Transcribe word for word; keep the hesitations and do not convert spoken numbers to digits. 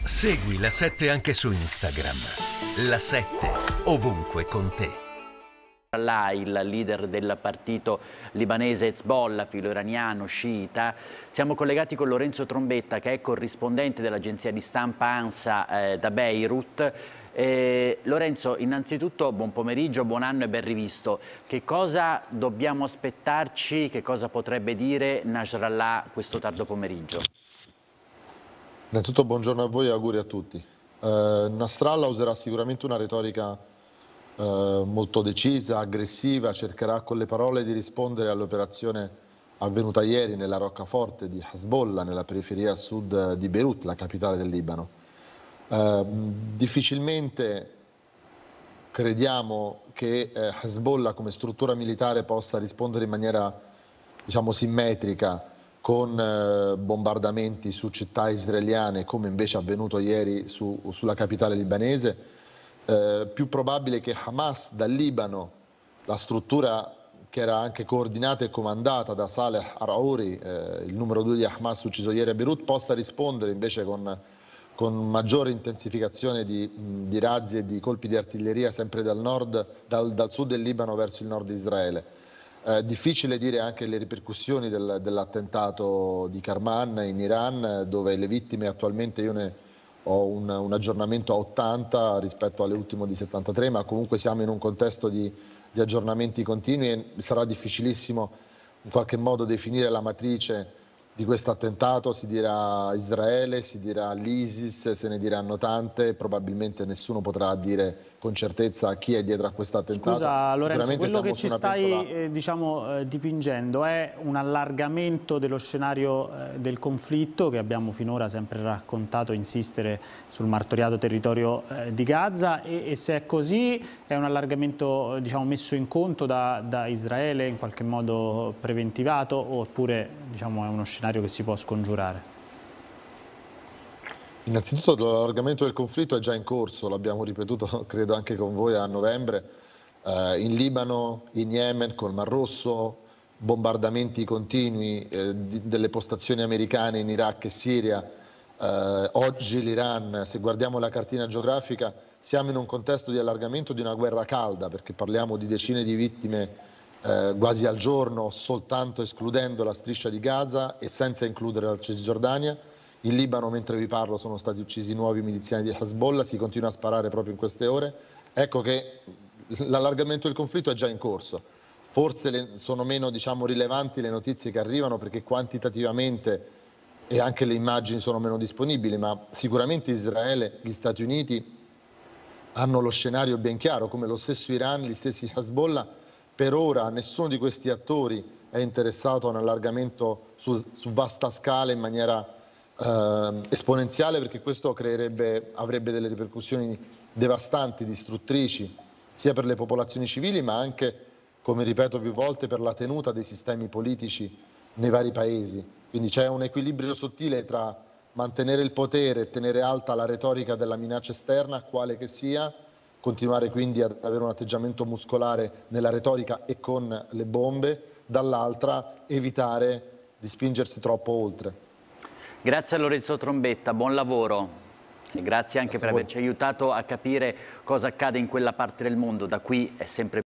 Segui La sette anche su Instagram. La sette, ovunque con te. Là, il leader del partito libanese Hezbollah, filo iraniano, sciita. Siamo collegati con Lorenzo Trombetta, che è corrispondente dell'agenzia di stampa ANSA eh, da Beirut. Eh, Lorenzo, innanzitutto buon pomeriggio, buon anno e ben rivisto. Che cosa dobbiamo aspettarci, che cosa potrebbe dire Nasrallah questo tardo pomeriggio? Innanzitutto buongiorno a voi e auguri a tutti. Eh, Nasrallah userà sicuramente una retorica eh, molto decisa, aggressiva, cercherà con le parole di rispondere all'operazione avvenuta ieri nella roccaforte di Hezbollah, nella periferia sud di Beirut, la capitale del Libano. Eh, difficilmente crediamo che eh, Hezbollah come struttura militare possa rispondere in maniera, diciamo, simmetrica con eh, bombardamenti su città israeliane, come invece è avvenuto ieri su, sulla capitale libanese. Eh, più probabile che Hamas dal Libano, la struttura che era anche coordinata e comandata da Saleh Araouri, eh, il numero due di Hamas ucciso ieri a Beirut, possa rispondere invece con, con maggiore intensificazione di, di razzi e di colpi di artiglieria sempre dal, nord, dal, dal sud del Libano verso il nord di Israele. Eh, difficile dire anche le ripercussioni del, dell'attentato di Kerman in Iran, dove le vittime attualmente io ne ho un, un aggiornamento a ottanta rispetto alle ultime di settantatré, ma comunque siamo in un contesto di, di aggiornamenti continui e sarà difficilissimo in qualche modo definire la matrice di questo attentato. Si dirà Israele, si dirà l'ISIS, se ne diranno tante, probabilmente nessuno potrà dire con certezza chi è dietro a questo attentato. Scusa Lorenzo, quello che ci stai eh, diciamo, eh, dipingendo è un allargamento dello scenario eh, del conflitto che abbiamo finora sempre raccontato, insistere sul martoriato territorio eh, di Gaza, e, e se è così è un allargamento diciamo, messo in conto da, da Israele, in qualche modo preventivato, oppure diciamo, è uno scenario che si può scongiurare? Innanzitutto l'allargamento del conflitto è già in corso, l'abbiamo ripetuto credo anche con voi a novembre, eh, in Libano, in Yemen, col Mar Rosso, bombardamenti continui eh, di, delle postazioni americane in Iraq e Siria, eh, oggi l'Iran. Se guardiamo la cartina geografica siamo in un contesto di allargamento di una guerra calda, perché parliamo di decine di vittime eh, quasi al giorno, soltanto escludendo la striscia di Gaza e senza includere la Cisgiordania. In Libano, mentre vi parlo, sono stati uccisi nuovi miliziani di Hezbollah, si continua a sparare proprio in queste ore. Ecco che l'allargamento del conflitto è già in corso. Forse le, sono meno diciamo, rilevanti le notizie che arrivano perché quantitativamente e anche le immagini sono meno disponibili, ma sicuramente Israele, gli Stati Uniti hanno lo scenario ben chiaro, come lo stesso Iran, gli stessi Hezbollah. Per ora nessuno di questi attori è interessato a un allargamento su, su vasta scala in maniera Uh, esponenziale, perché questo creerebbe, avrebbe delle ripercussioni devastanti, distruttrici, sia per le popolazioni civili, ma anche, come ripeto più volte, per la tenuta dei sistemi politici nei vari paesi. Quindi c'è un equilibrio sottile tra mantenere il potere e tenere alta la retorica della minaccia esterna, quale che sia, continuare quindi ad avere un atteggiamento muscolare nella retorica e con le bombe, dall'altra evitare di spingersi troppo oltre. Grazie a Lorenzo Trombetta, buon lavoro e grazie anche per averci aiutato a capire cosa accade in quella parte del mondo. Da qui è sempre